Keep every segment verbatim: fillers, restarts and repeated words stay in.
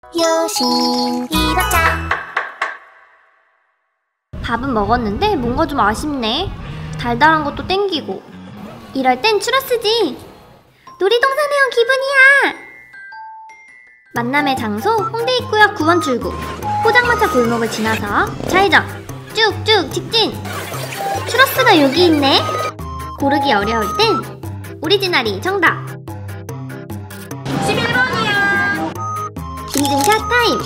요신기라짱. 밥은 먹었는데 뭔가 좀 아쉽네. 달달한 것도 땡기고. 이럴 땐 추러스지. 놀이동산에 온 기분이야. 만남의 장소 홍대 입구역 구 번 출구. 포장마차 골목을 지나서 좌회전. 쭉쭉 직진. 추러스가 여기 있네. 고르기 어려울 땐 오리지널이 정답. 십일 번이야. 인증샷 타임.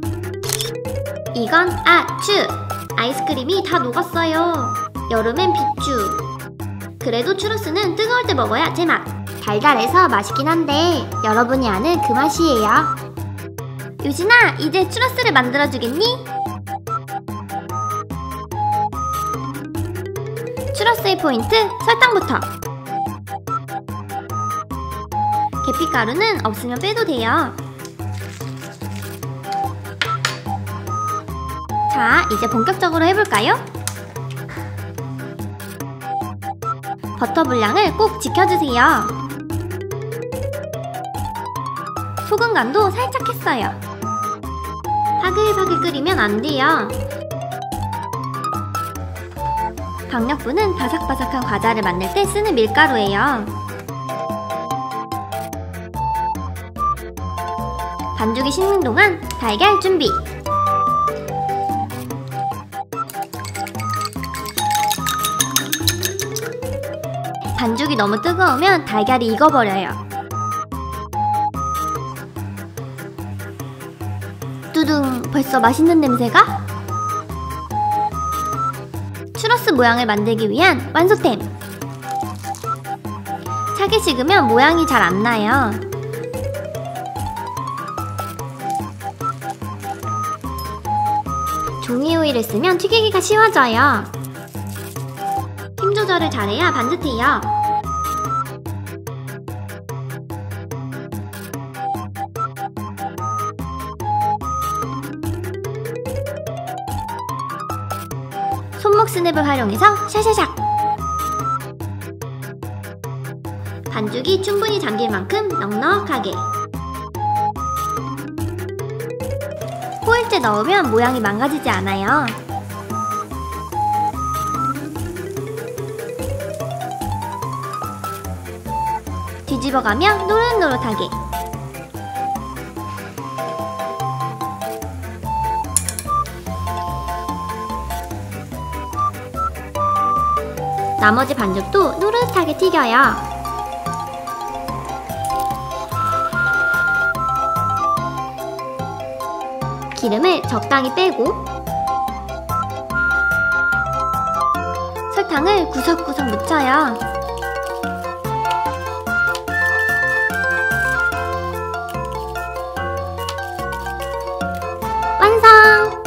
이건 아추. 아이스크림이 다 녹았어요. 여름엔 비추. 그래도 추러스는 뜨거울 때 먹어야 제맛. 달달해서 맛있긴 한데 여러분이 아는 그 맛이에요. 유진아, 이제 추러스를 만들어주겠니? 추러스의 포인트, 설탕부터. 계피가루는 없으면 빼도 돼요. 자, 이제 본격적으로 해볼까요? 버터 분량을 꼭 지켜주세요. 소금 간도 살짝 했어요. 바글바글 끓이면 안 돼요. 강력분은 바삭바삭한 과자를 만들 때 쓰는 밀가루예요. 반죽이 식는 동안 달걀 준비. 반죽이 너무 뜨거우면 달걀이 익어버려요. 뚜둥, 벌써 맛있는 냄새가? 추러스 모양을 만들기 위한 완소템. 차게 식으면 모양이 잘 안 나요. 종이 오일을 쓰면 튀기기가 쉬워져요. 힘 조절을 잘해야 반듯해요. 손목 스냅을 활용해서 샤샤샥. 반죽이 충분히 잠길 만큼 넉넉하게. 호일째 넣으면 모양이 망가지지 않아요. 뒤집어가며 노릇노릇하게. 나머지 반죽도 노릇하게 튀겨요. 기름을 적당히 빼고 설탕을 구석구석 묻혀요. 완성!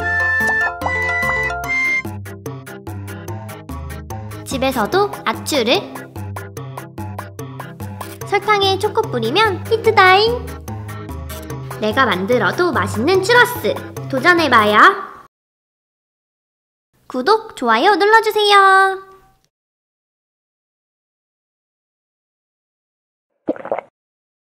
집에서도 아추를. 설탕에 초코 뿌리면 히트다잉! 내가 만들어도 맛있는 추러스 도전해봐요. 구독, 좋아요 눌러주세요.